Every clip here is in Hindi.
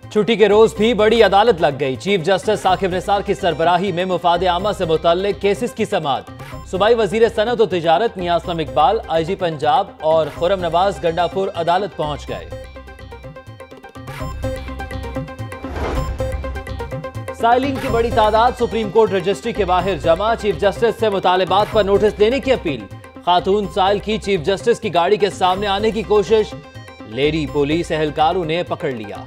छुट्टी के रोज भी बड़ी अदालत लग गई। चीफ जस्टिस साकिब निसार की सरबराही में मुफाद आमा से मुतल्लिक केसेस की समाअत। सूबाई वजीर सनत और तिजारत नियाज़ इकबाल, IG पंजाब और खुरम नवाज गंडापुर अदालत पहुंच गए। साइलिन की बड़ी तादाद सुप्रीम कोर्ट रजिस्ट्री के बाहर जमा। चीफ जस्टिस से मुतालबात पर नोटिस देने की अपील। खातून साइल की चीफ जस्टिस की गाड़ी के सामने आने की कोशिश, लेडी पुलिस एहलकारों ने पकड़ लिया।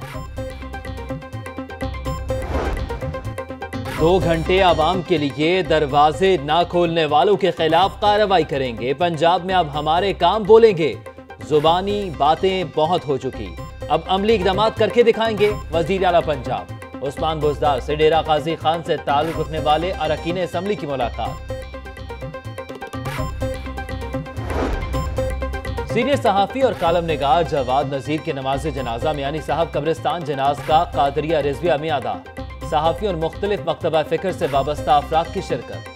2 घंटे आवाम के लिए दरवाजे ना खोलने वालों के खिलाफ कार्रवाई करेंगे। पंजाब में अब हमारे काम बोलेंगे। जुबानी बातें बहुत हो चुकी, अब अमली इकदाम करके दिखाएंगे। वजीर आला पंजाब उस्मान-बुज़दार से डेरा गाजी खान से ताल्लुक रखने वाले अरकान असेंबली की मुलाकात। सीनियर सहाफी और कालम निगार जवाद नजीर के नमाज जनाजा मियानी साहब कब्रिस्तान जनाज का कादरिया रिजविया में अदा। सहाफी और मुख्तलिफ मकतबा फिक्र से वाबस्ता अफराद की शिरकत।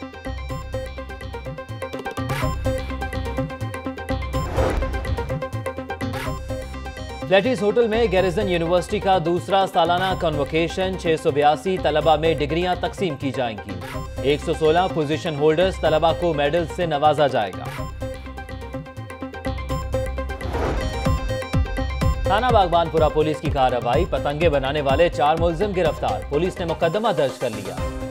फ्लैटिस होटल में गैरिजन यूनिवर्सिटी का दूसरा सालाना कन्वोकेशन। 682 तलबा में डिग्रियां तकसीम की जाएंगी। 116 पोजीशन होल्डर्स तलबा को मेडल से नवाजा जाएगा। थाना बागबानपुरा पुलिस की कार्रवाई। पतंगे बनाने वाले 4 मुलजिम गिरफ्तार। पुलिस ने मुकदमा दर्ज कर लिया।